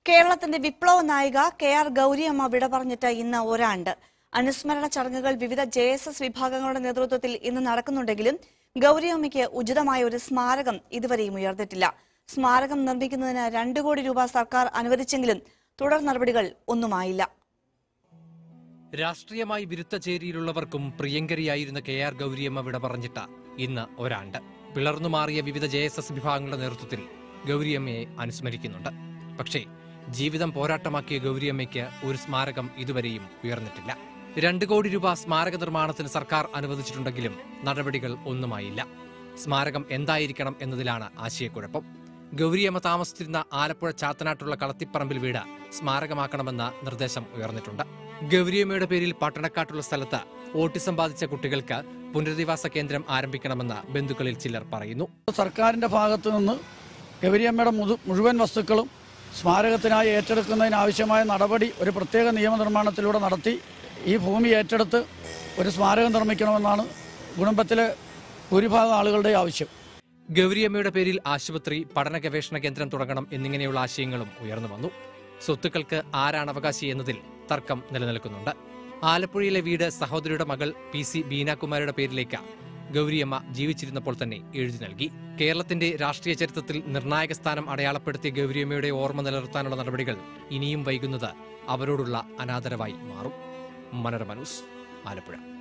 കേരളത്തിന്റെ വിപ്ലവ നായിക R Gouri Amma വിട പറഞ്ഞിട്ട് ഇന്ന് ഒരാണ്ട്. അനുസ്മരണ ചടങ്ങുകൾ വിവിധ JSS വിഭാഗങ്ങളുടെ നേതൃത്വത്തിൽ ഇന്ന് നടക്കുന്നുണ്ടെങ്കിലും ഗൗരി അമ്മയ്ക്ക് ഉചിതമായ ഒരു സ്മാരകം ഇതുവരെയും ഉയർന്നിട്ടില്ല. സ്മാരകം നിർമ്മിക്കുന്നതിന് 2 കോടി രൂപ സർക്കാർ അനുവദിച്ചെങ്കിലും തുടർ നടപടികൾ ഒന്നുമായില്ല. രാഷ്ട്രീയമായി വിരുദ്ധ ചേരിയിലുള്ളവർക്കും പ്രിയങ്കരിയായിരുന്ന R Gouri Amma വിട പറഞ്ഞിട്ട് ഇന്ന് ഒരാണ്ട്. പിളർന്നുമാറിയ വിവിധ JSS വിഭാഗങ്ങളുടെ നേതൃത്വത്തിൽ ഗൗരി അമ്മയെ അനുസ്മരിക്കുന്നുണ്ട്. പക്ഷേ ജീവിതം പോരാട്ടമാക്കിയ ഗൗരി അമ്മയ്ക്ക് ഒരു സ്മാരകം ഇതുവരെയും ഉയർന്നിട്ടില്ല. 2 കോടി രൂപ സ്മാരക നിർമ്മാണത്തിന് സർക്കാർ അനുവദിച്ചിട്ടുണ്ടെങ്കിലും നടപടികൾ ഒന്നുമായില്ല. സ്മാരകം എന്തായിരിക്കണം എന്നതിലാണ് ആശയക്കുഴപ്പം. ഗൗരി അമ്മ താമസിച്ചിരുന്ന ആലപ്പുഴ ചാത്തനാട്ടുള്ള കളത്തിപ്പറമ്പിൽ വീട് സ്മാരകമാക്കണമെന്ന നിർദ്ദേശം ഉയർന്നിട്ടുണ്ട്. ഗൗരി അമ്മയുടെ പേരിൽ പട്ടണക്കാട്ടുള്ള സ്ഥലത്ത് ഓട്ടിസം ബാധിച്ച കുട്ടികൾക്ക് പുനരധിവാസ കേന്ദ്രം ആരംഭിക്കണമെന്ന് ബന്ധുക്കളിൽ ചിലർ പറയുന്നു. സർക്കാരിന്റെ ഭാഗത്തു നിന്ന് ഗൗരി അമ്മയുടെ മുഴുവൻ വസ്തുക്കളും സ്മാരകത്തിനായി ഏറ്റെടുക്കുന്നതിനാവശ്യമായ നടപടി ഒരു പ്രത്യേക നിയമനിർമ്മാണത്തിലൂടെ നടത്തി ഈ ഭൂമി ഏറ്റെടുത്ത് ഒരു സ്മാരകം നിർമ്മിക്കണമെന്നാണ് കുടുംബത്തിലെ ഭൂരിഭാഗം ആളുകളുടെ ആവശ്യം. ഗൗരി അമ്മയുടെ പേരിൽ ആശുപത്രി, പഠന ഗവേഷണ കേന്ദ്രം തുടങ്ങണം എന്നിങ്ങനെയുള്ള ആശയങ്ങളും ഉയർന്നു വന്നു. സ്വത്തുക്കൾക്ക് ആരാണ് അവകാശി എന്നതിൽ തർക്കം നിലനിൽക്കുന്നുണ്ട്. ആലപ്പുഴയിലെ വീട് സഹോദരിയുടെ മകൾ PC ബീനാകുമാരിയുടെ പേരിലേക്ക് ഗൗരിയമ്മ ജീവിച്ചിരുന്നപ്പോൾ തന്നെ എഴുതി നൽകി. കേരളത്തിന്റെ രാഷ്ട്രീയ ചരിത്രത്തിൽ നിർണായക സ്ഥാനം അടയാളപ്പെടുത്തിയ ഗൗരിയമ്മയുടെ ഓർമ്മ നിലനിർത്താനുള്ള നടപടികൾ ഇനിയും വൈകുന്നത് അവരോടുള്ള അനാദരവായി മാറും. മനോരമ ന്യൂസ്, ആലപ്പുഴ.